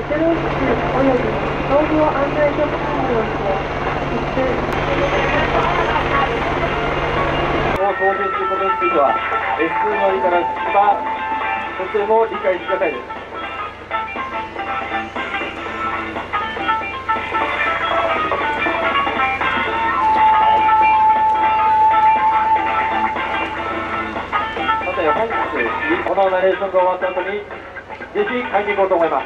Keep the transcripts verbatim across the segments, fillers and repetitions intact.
出力および総合案内所管理をして必須を操縦することについては エスツー のりから下とても理解しがたいです。さて本日このナレーションが終わった後にぜひ帰っていこうと思います。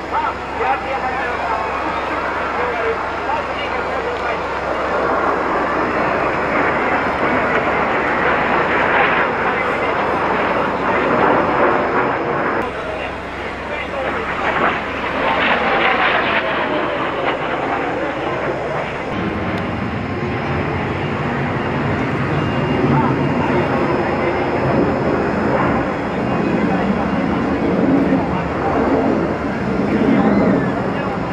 は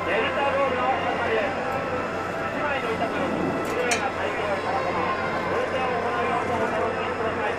デルタロールの係です。いちまいの板分、きれいな体型をからさま、運転を行う様子をお楽しみください。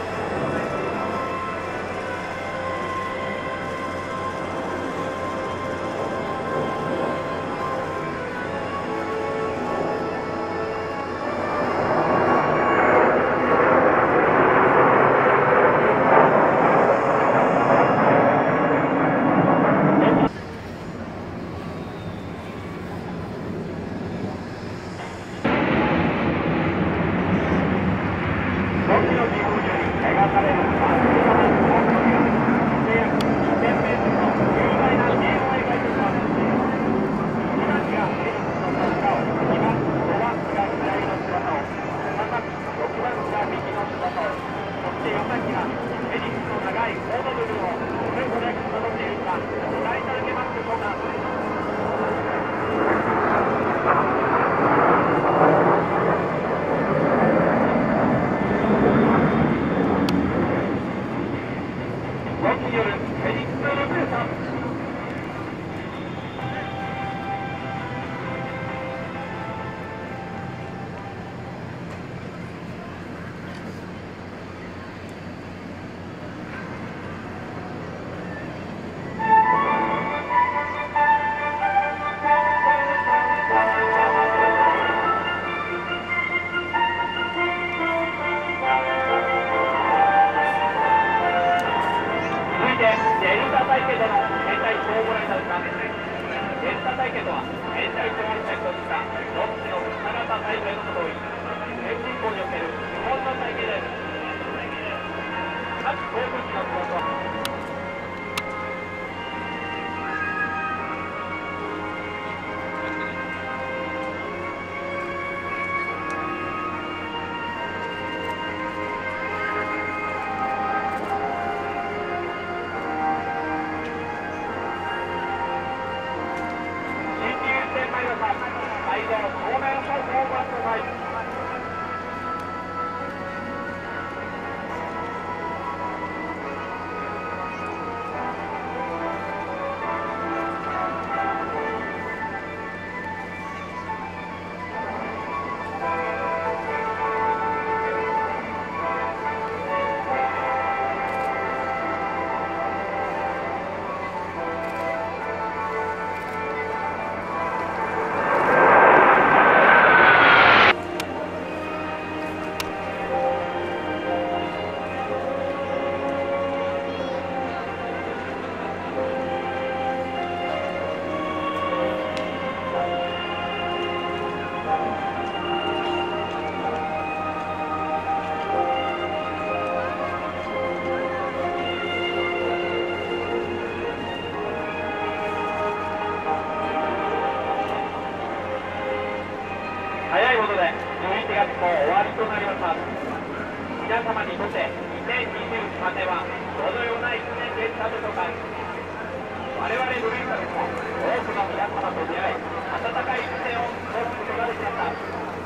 早いことでじゅういちがつも終わりとなりました。皆様にとってにせんにじゅうさんねんはどのようないちねんでしたでしょうか。我々ブリンカルも多くの皆様と出会い、温かい一年を過ごすことができました。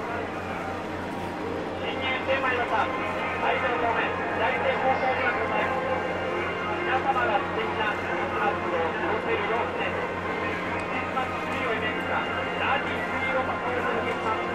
進入してまいりました。相手の方面、左手方向をご覧ください。皆様が素敵なクリスマスを過ごせるようにね、クリスマスツリーをイメージしたラージーツリーをお届けします。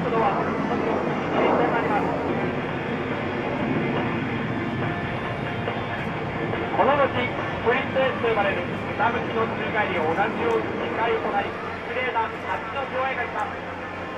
速度は時速キロとなります。この後スプリント S と呼ばれる下向きの宙返りを同じようににかい行い、スレーダーはちの上映が来ます。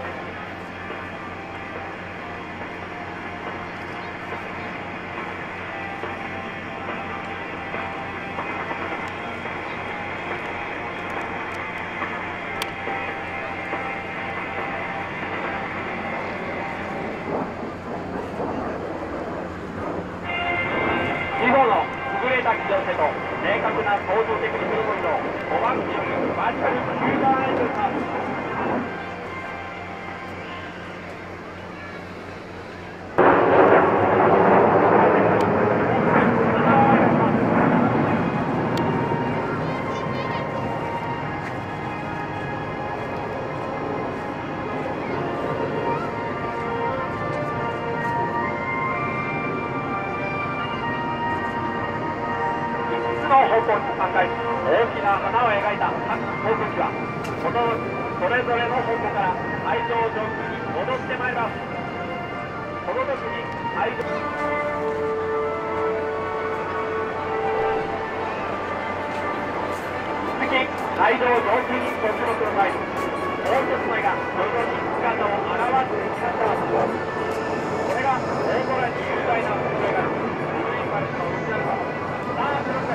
機動性と明確な操縦テクニックの部分のごばんチームバーチカルユーザーエンジンパス。の方向にさんかい大きな花を描いた各航空機はこのそれぞれの方向から海上上空に戻ってまいります。この時に海上次海上上空にご注目ください。もう一つ前が徐々に姿を現してきました。これが大空に雄大な風景がブルーインパルスのオリジナルパスサーブルです。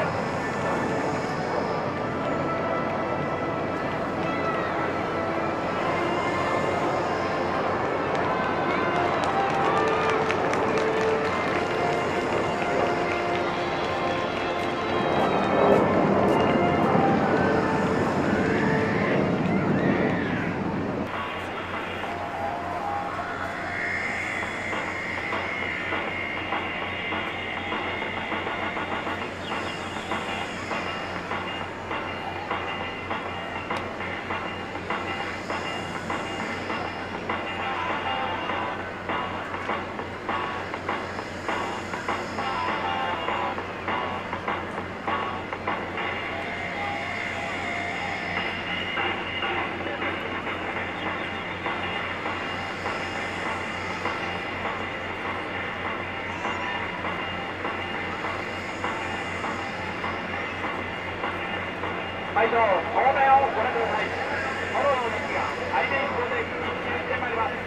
会場、正面をご覧ください。フォローの向きが海面上で一周してまいります。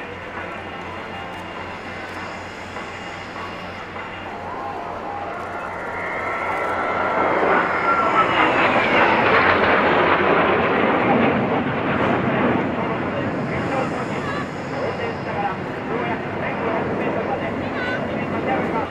横転しながらようやくせんごひゃくメートルまで一気に立ち上がります。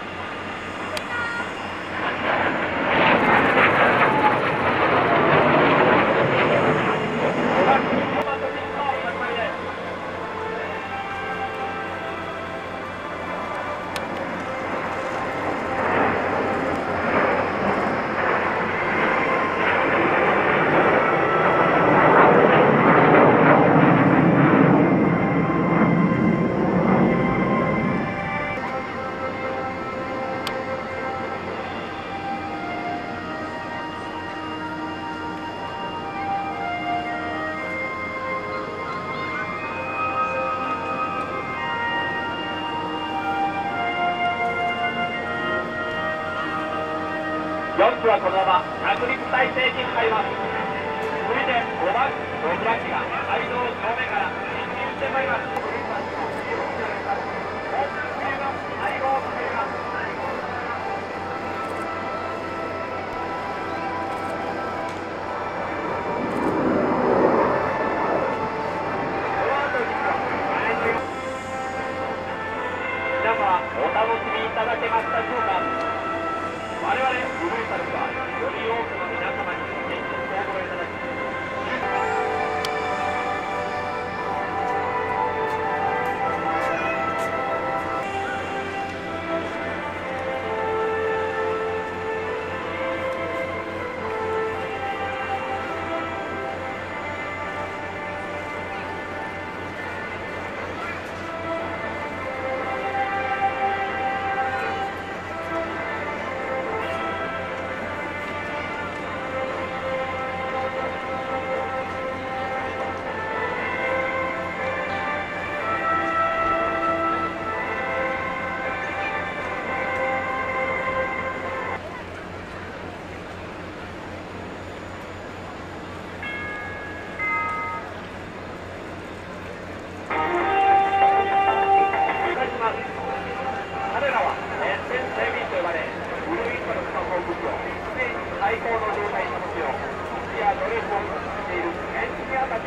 よんきはこのまま着陸態勢に入ります。続いてごばんろくばん機が海上正面から進入してまいります。航空機の背後をかけます。皆様お楽しみいただけましたでしょうか。我々ブルーインパルスはより多くの皆様に現地をご応募いただき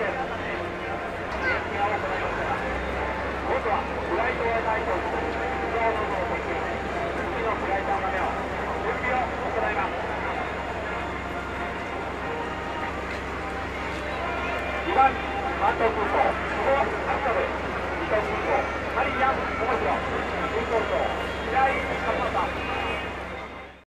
です。電気が多くなりましたが、今度はフライトを対象に自動の動的次のフライトのためを準備を行います。にばん関東空港